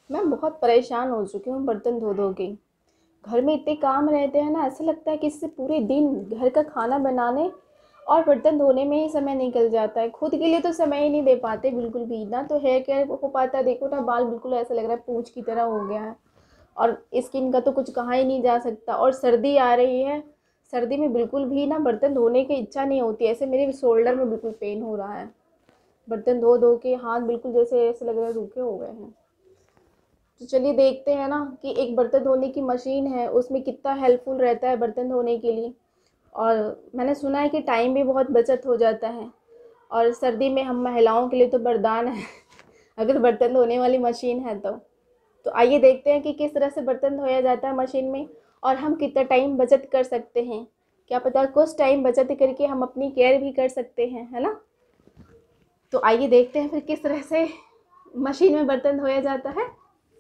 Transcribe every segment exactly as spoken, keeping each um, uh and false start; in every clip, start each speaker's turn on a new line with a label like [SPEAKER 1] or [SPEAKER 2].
[SPEAKER 1] मैं बहुत परेशान हो चुकी हूँ बर्तन धो धो के। घर में इतने काम रहते हैं ना, ऐसा लगता है कि इससे पूरे दिन घर का खाना बनाने और बर्तन धोने में ही समय निकल जाता है। खुद के लिए तो समय ही नहीं दे पाते बिल्कुल भी। ना तो हेयर केयर हो पाता है, देखो ना बाल बिल्कुल ऐसा लग रहा है पूंछ की तरह हो गया है। और स्किन का तो कुछ कहा ही नहीं जा सकता। और सर्दी आ रही है, सर्दी में बिल्कुल भी ना बर्तन धोने की इच्छा नहीं होती। ऐसे मेरे शोल्डर में बिल्कुल पेन हो रहा है, बर्तन धो धो के हाथ बिल्कुल जैसे ऐसे लग रहा है रूखे हो गए हैं। तो चलिए देखते हैं ना कि एक बर्तन धोने की मशीन है, उसमें कितना हेल्पफुल रहता है बर्तन धोने के लिए। और मैंने सुना है कि टाइम भी बहुत बचत हो जाता है। और सर्दी में हम महिलाओं के लिए तो वरदान है अगर बर्तन धोने वाली मशीन है तो। तो आइए देखते हैं कि किस तरह से बर्तन धोया जाता है मशीन में, और हम कितना टाइम बचत कर सकते हैं। क्या पता कुछ टाइम बचत करके हम अपनी केयर भी कर सकते हैं, है ना। तो आइए देखते हैं फिर किस तरह से मशीन में बर्तन धोया जाता है।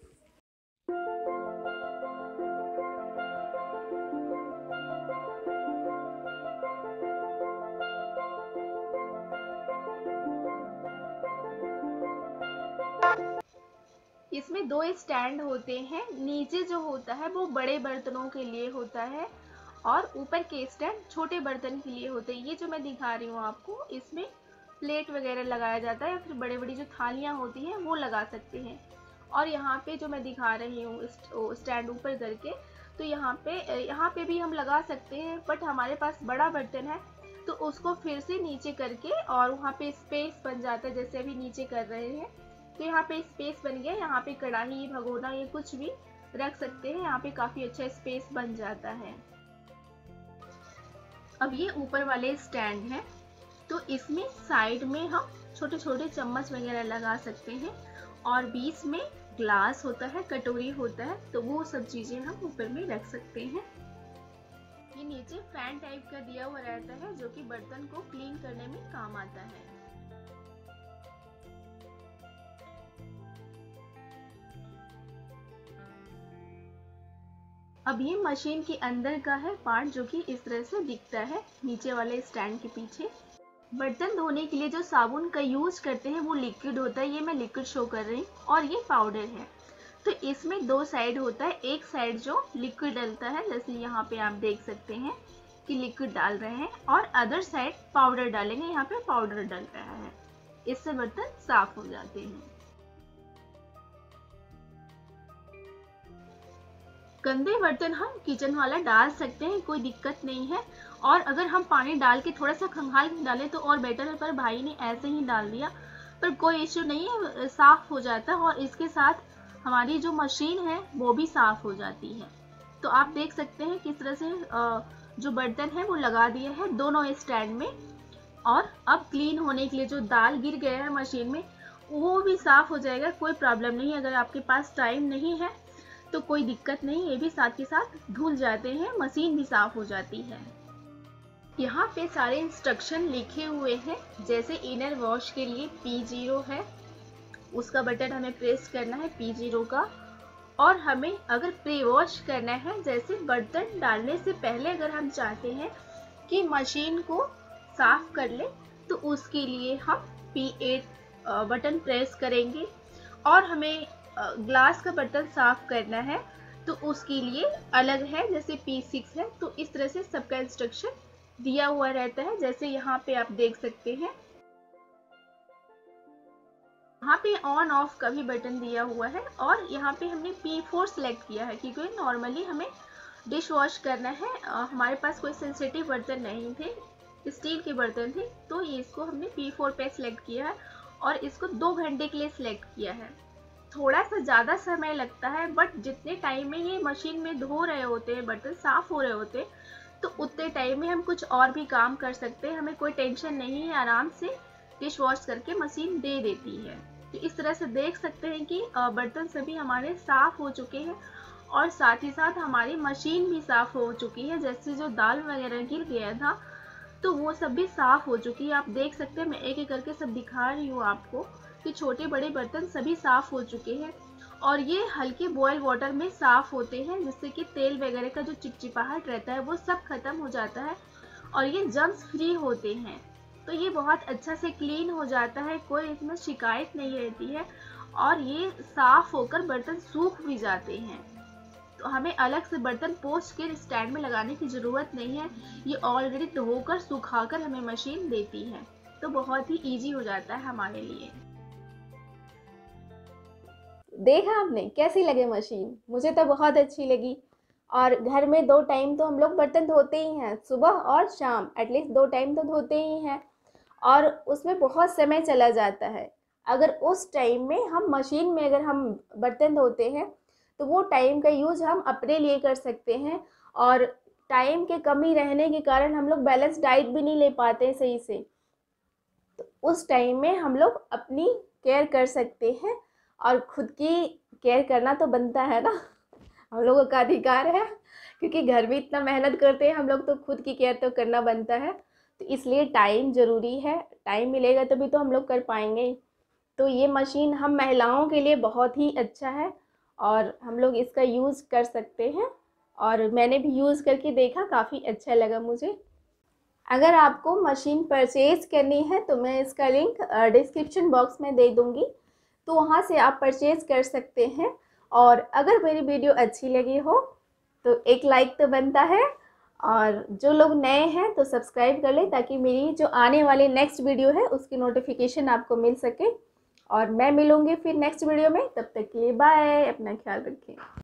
[SPEAKER 1] इसमें दो स्टैंड होते हैं। नीचे जो होता है वो बड़े बर्तनों के लिए होता है, और ऊपर के स्टैंड छोटे बर्तन के लिए होते हैं। ये जो मैं दिखा रही हूँ आपको, इसमें प्लेट वगैरह लगाया जाता है, या फिर बड़ी बड़ी जो थालियाँ होती हैं वो लगा सकते हैं। और यहाँ पे जो मैं दिखा रही हूँ स्टैंड ऊपर करके, तो यहाँ पे यहाँ पे भी हम लगा सकते हैं, बट हमारे पास बड़ा बर्तन है तो उसको फिर से नीचे करके, और वहाँ पे स्पेस बन जाता है जैसे अभी नीचे कर रहे हैं। तो यहाँ पे स्पेस बन गया, यहाँ पे कढ़ाई भगोना ये कुछ भी रख सकते हैं। यहाँ पे काफी अच्छा स्पेस बन जाता है। अब ये ऊपर वाले स्टैंड है, तो इसमें साइड में हम छोटे छोटे चम्मच वगैरह लगा सकते हैं, और बीच में ग्लास होता है, कटोरी होता है, तो वो सब चीजें हम ऊपर में रख सकते हैं। ये नीचे फैन टाइप का दिया हुआ रहता है, जो कि बर्तन को क्लीन करने में काम आता है। अब ये मशीन के अंदर का है पार्ट, जो कि इस तरह से दिखता है नीचे वाले स्टैंड के पीछे। बर्तन धोने के लिए जो साबुन का यूज करते हैं वो लिक्विड होता है, ये मैं लिक्विड शो कर रही हूँ, और ये पाउडर है। तो इसमें दो साइड होता है, एक साइड जो लिक्विड डलता है, जैसे यहाँ पे आप देख सकते हैं कि लिक्विड डाल रहे हैं, और अदर साइड पाउडर डालेंगे, यहाँ पे पाउडर डल रहा है। इससे बर्तन साफ हो जाते हैं। गंदे बर्तन हम किचन वाला डाल सकते हैं, कोई दिक्कत नहीं है। और अगर हम पानी डाल के थोड़ा सा खंगाल के डालें तो और बेटर है, पर भाई ने ऐसे ही डाल दिया, पर कोई इश्यू नहीं है, साफ हो जाता है। और इसके साथ हमारी जो मशीन है वो भी साफ हो जाती है। तो आप देख सकते हैं किस तरह से जो बर्तन है वो लगा दिए हैं दोनों स्टैंड में। और अब क्लीन होने के लिए जो दाल गिर गया है मशीन में वो भी साफ हो जाएगा, कोई प्रॉब्लम नहीं। अगर आपके पास टाइम नहीं है तो कोई दिक्कत नहीं, ये भी साथ के साथ धुल जाते हैं, मशीन भी साफ हो जाती है। यहाँ पे सारे इंस्ट्रक्शन लिखे हुए हैं। जैसे इनर वॉश के लिए पी जीरो है, उसका बटन हमें प्रेस करना है पी जीरो का। और हमें अगर प्री वॉश करना है, जैसे बर्तन डालने से पहले अगर हम चाहते हैं कि मशीन को साफ कर ले, तो उसके लिए हम पी एट बटन प्रेस करेंगे। और हमें ग्लास का बर्तन साफ करना है तो उसके लिए अलग है, जैसे पी सिक्स है। तो इस तरह से सबका इंस्ट्रक्शन दिया हुआ रहता है, जैसे यहाँ पे आप देख सकते हैं। यहाँ पे ऑन ऑफ का भी बटन दिया हुआ है, और यहाँ पे हमने पी फोर सेलेक्ट किया है क्योंकि नॉर्मली हमें डिश वॉश करना है। हमारे पास कोई सेंसिटिव बर्तन नहीं थे, स्टील के बर्तन थे, तो इसको हमने पी फोर पे सेलेक्ट किया है, और इसको दो घंटे के लिए सिलेक्ट किया है। थोड़ा सा ज़्यादा समय लगता है, बट जितने टाइम में ये मशीन में धो रहे होते हैं, बर्तन साफ हो रहे होते हैं, तो उतने टाइम में हम कुछ और भी काम कर सकते हैं। हमें कोई टेंशन नहीं है, आराम से डिश वॉश करके मशीन दे देती है। तो इस तरह से देख सकते हैं कि बर्तन सभी हमारे साफ हो चुके हैं, और साथ ही साथ हमारी मशीन भी साफ हो चुकी है। जैसे जो दाल वगैरह गिर गया था तो वो सब भी साफ हो चुकी है। आप देख सकते हैं, मैं एक एक करके सब दिखा रही हूँ आपको कि छोटे बड़े बर्तन सभी साफ हो चुके हैं। और ये हल्के बॉयल वाटर में साफ होते हैं, जिससे कि तेल वगैरह का जो चिपचिपाहट रहता है वो सब खत्म हो जाता है, और ये जर्म्स फ्री होते हैं। तो ये बहुत अच्छा से क्लीन हो जाता है, कोई इसमें शिकायत नहीं रहती है। और ये साफ होकर बर्तन सूख भी जाते हैं। तो हमें अलग से बर्तन पोंछ के स्टैंड में लगाने की ज़रूरत नहीं है, ये ऑलरेडी धोकर सुखाकर हमें मशीन देती है, तो बहुत ही ईजी हो जाता है हमारे लिए।
[SPEAKER 2] देखा आपने कैसी लगे मशीन? मुझे तो बहुत अच्छी लगी। और घर में दो टाइम तो हम लोग बर्तन धोते ही हैं, सुबह और शाम, एटलीस्ट दो टाइम तो धोते ही हैं, और उसमें बहुत समय चला जाता है। अगर उस टाइम में हम मशीन में अगर हम बर्तन धोते हैं तो वो टाइम का यूज हम अपने लिए कर सकते हैं। और टाइम के कमी रहने के कारण हम लोग बैलेंस डाइट भी नहीं ले पाते सही से, तो उस टाइम में हम लोग अपनी केयर कर सकते हैं। और खुद की केयर करना तो बनता है ना, हम लोगों का अधिकार है, क्योंकि घर में इतना मेहनत करते हैं हम लोग, तो खुद की केयर तो करना बनता है। तो इसलिए टाइम ज़रूरी है, टाइम मिलेगा तभी तो हम लोग कर पाएंगे। तो ये मशीन हम महिलाओं के लिए बहुत ही अच्छा है और हम लोग इसका यूज़ कर सकते हैं। और मैंने भी यूज़ करके देखा, काफ़ी अच्छा लगा मुझे। अगर आपको मशीन परचेज़ करनी है तो मैं इसका लिंक डिस्क्रिप्शन बॉक्स में दे दूँगी, तो वहाँ से आप परचेज़ कर सकते हैं। और अगर मेरी वीडियो अच्छी लगी हो तो एक लाइक तो बनता है, और जो लोग नए हैं तो सब्सक्राइब कर लें, ताकि मेरी जो आने वाली नेक्स्ट वीडियो है उसकी नोटिफिकेशन आपको मिल सके। और मैं मिलूँगी फिर नेक्स्ट वीडियो में, तब तक के लिए बाय, अपना ख्याल रखें।